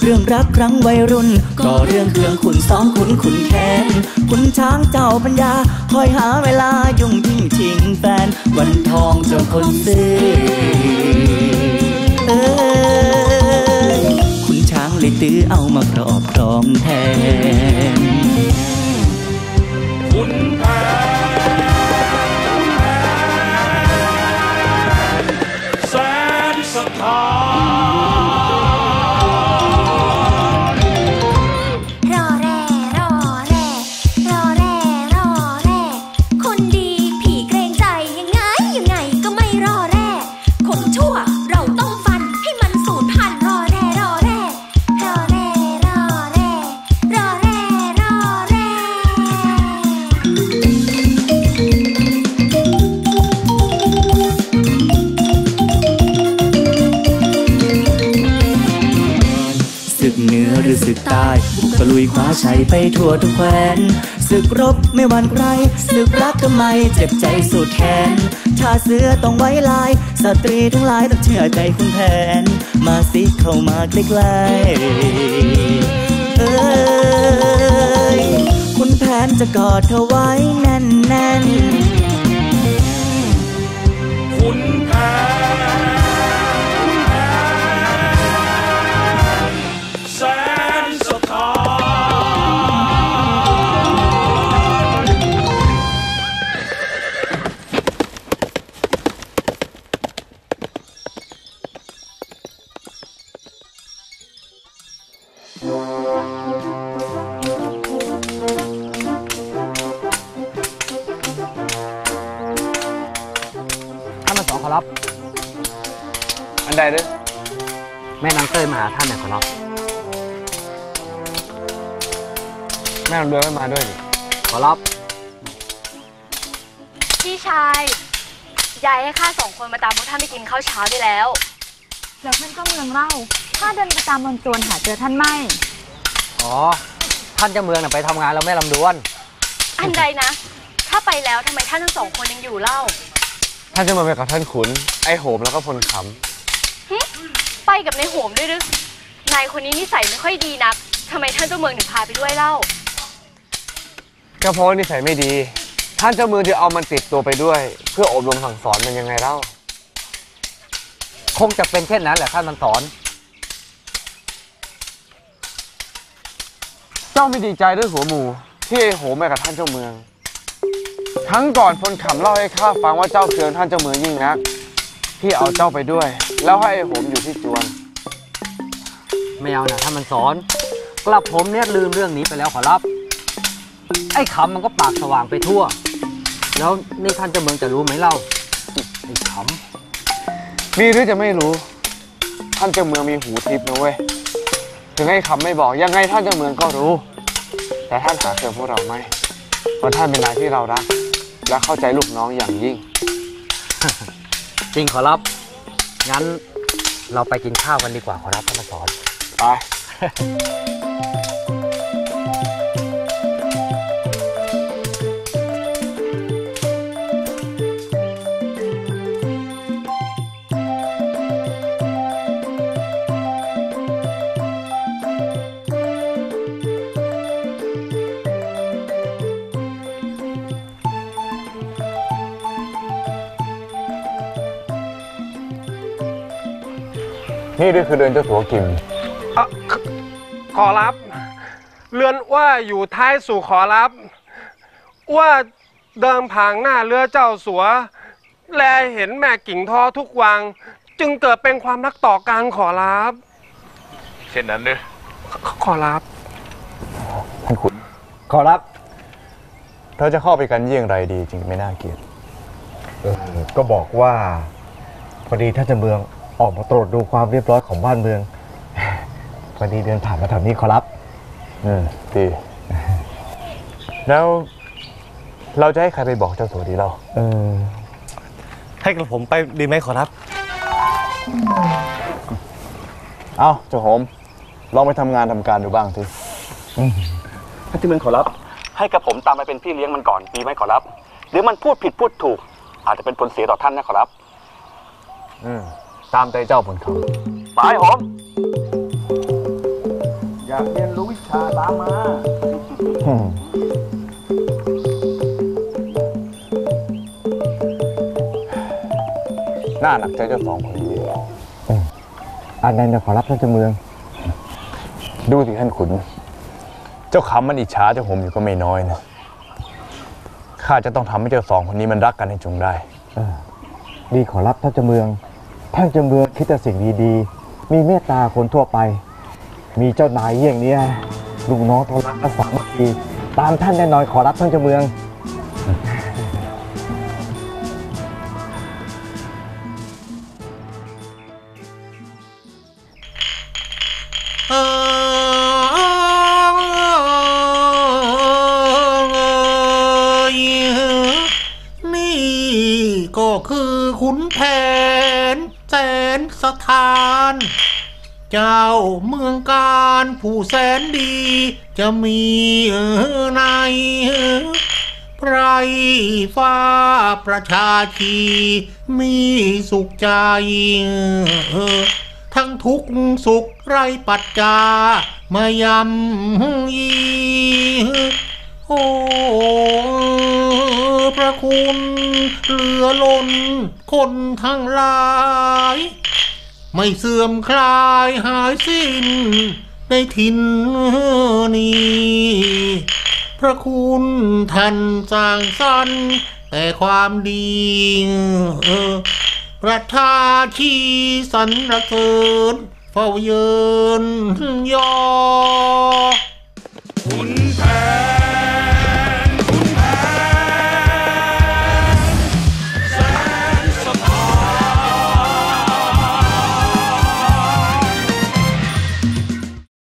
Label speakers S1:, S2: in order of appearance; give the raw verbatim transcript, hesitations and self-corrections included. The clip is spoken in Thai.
S1: รื่องรักครั้งวัยรุ่นก็เรื่องเครื่องขุนสองขุนขุนแค้นขุนช้างเจ้าปัญญาคอยหาเวลายุ่งยิ่งชิงแฟนวันทองเจ้าคนซื้อเอ้ยขุนช้างเลยตื้อเอามาครอบครองแทน
S2: ขุนแผนแสนสถาน
S3: รอแร่รอแร่รอแร่รอแร่คนดีผีเกรงใจยังไงยังไงก็ไม่รอแร่คนชั่วเราต้องฟันให้มันสูญพันธุ์รอแร่รอแร่รอแร่รอแร่รอแร่รอแร่
S1: ศึกเหนือหรือศึกใต้บุกตะลุยคว้าชัยไปทั่วทุกแคว้นศึกรบไม่หวั่นใครศึกรักทำไมเจ็บใจสุดแขนชาเสือต้องไว้ลายสตรีทั้งหลายต้องเชื่อใจคุณแผนมาสิเข้ามาใกล้ๆเอ้ยคุณแผนจะกอดเธอไว้แน่นๆ
S2: ขุนแผนแสนสถาน
S4: ท่านมาสองขอรับ
S5: อันใดด้วย
S4: แม่นางเต้ยมาหาท่านเนี่ยขอรับ
S5: แม่ลำเดือไม่มาด้วยนี่
S4: ขอรับ
S6: พี่ชายยายให้ข้าสองคนมาตามพวกท่านไปกินข้าวเช้าได้แล้ว
S7: แล้วท่านก็เมืองเล่าข้าเดินไปตามบนจวนหาเจอท่านไม่
S4: อ๋อท่านเจ้าเมืองน่ะไปทำงานแล้วแม่ลำดวน
S6: อันใดนะถ้าไปแล้วทำไมท่านทั้งสองคนยังอยู่เล่า
S5: ท่านจะมาไปกับท่านขุนไอ้โหมแล้วก็พลขำ
S6: ไปกับนายโหมด้วยหรือนายคนนี้นิสัยไม่ค่อยดีนักทำไมท่านเจ้าเมืองถึงพาไปด้วยเล่า
S5: ก็เพราะนิสัยไม่ดีท่านเจ้าเมืองจะเอามันติดตัวไปด้วยเพื่ออบรมสั่งสอนมันยังไงเล่า
S4: คงจะเป็นเช่นนั้นแหละท่านมันสอน
S5: เจ้าไม่ดีใจด้วยหัวหมูที่ไอ้โหมไปกับท่านเจ้าเมืองครั้งก่อนพลขำเล่าให้ข้าฟังว่าเจ้าเคืองท่านเจ้าเมืองยิ่งนักที่เอาเจ้าไปด้วยแล้วให้ไอ้โหมอยู่ที่จวน
S4: ไม่เอานะท่านมันสอนกลับผมเนี่ยลืมเรื่องนี้ไปแล้วขอรับไอ้ขำมันก็ปากสว่างไปทั่วแล้วนี่ท่านเจ้าเมืองจะรู้ไหมเล่าไอ้ข
S5: ำมีหรือจะไม่รู้ท่านเจ้าเมืองมีหูทิพย์นะเว้ยถึงไอ้ขำไม่บอกยังไงท่านเจ้าเมืองก็รู้แต่ท่านหาเจอพวกเราไม่เพราะท่านเป็นนายที่เรารักและเข้าใจลูกน้องอย่างยิ่ง
S4: จริงขอรับงั้นเราไปกินข้าวกันดีกว่าขอรับท่านมาสอน
S5: ไปนี่ด้วยคือเรือนเจ้าสัวกิม
S8: ขอรับเรือนว่าอยู่ท้ายสู่ขอรับว่าเดิมผางหน้าเรือเจ้าสัวแลเห็นแม่กิ่งทอทุกวังจึงเกิดเป็นความรักต่อกันขอรับ
S2: เช่นนั้นเนอะ
S8: ขอรับ
S5: ท่านขุนขอรับเราจะเข้าไปกันเยี่ยงไรดีจึงไม่น่าเกลียด
S9: ก็บอกว่าพอดีท่านเจ้าเมืองออกมาตรวจดูความเรียบร้อยของบ้านเมืองพอดีเดินผ่านมาแถวนี้ขอรับ
S5: อืมดีแล้วเราจะให้ใครไปบอกเจ้าสัวดีเรา
S9: เออให้กระผมไปดีไหมขอรับ
S5: เอาเจ้าโหมลองไปทำงานทำการดูบ้างที
S10: ท่านเจ้าเมืองขอรับให้กระผมตามไปเป็นพี่เลี้ยงมันก่อนดีไหมขอรับหรือมันพูดผิดพูดถูกอาจจะเป็นผลเสียต่อท่านนะขอรับ
S5: อืมตามใจเจ้าผลคำ
S10: ไปโหม
S5: น่าหนักใจเจ้าสองคนนี้
S9: อันนั้นนะขอรับท่านเจ้าเมือง
S5: ดูสิท่านขุน เจ้าคำมันอิจฉาเจ้าผมอยู่ก็ไม่น้อยนะข้าจะต้องทำให้เจ้าสองคนนี้มันรักกันให้จงได้
S9: ดีขอรับท่านเจ้าเมืองท่านเจ้าเมืองคิดแต่สิ่งดีๆมีเมตตาคนทั่วไปมีเจ้านายอย่างนี้ลูกน้องทรักและสามัคคีตามท่านแน่นอนขอรับท่านเจ้าเมือง
S11: นี่ก็คือขุนแผนแสนสถานเจ้าเมืองการผู้แสนดีจะมีในไพรฟ้าประชาชีมีสุขใจทั้งทุกสุขไรปัจจามายำยีโอ้พระคุณเหลือล้นคนทั้งหลายไม่เสื่อมคลายหายสิ้นในถิ่นนี้พระคุณท่านสร้างสรรค์แต่ความดีประทาชีสรรเสริญเฝ้าเยินยอ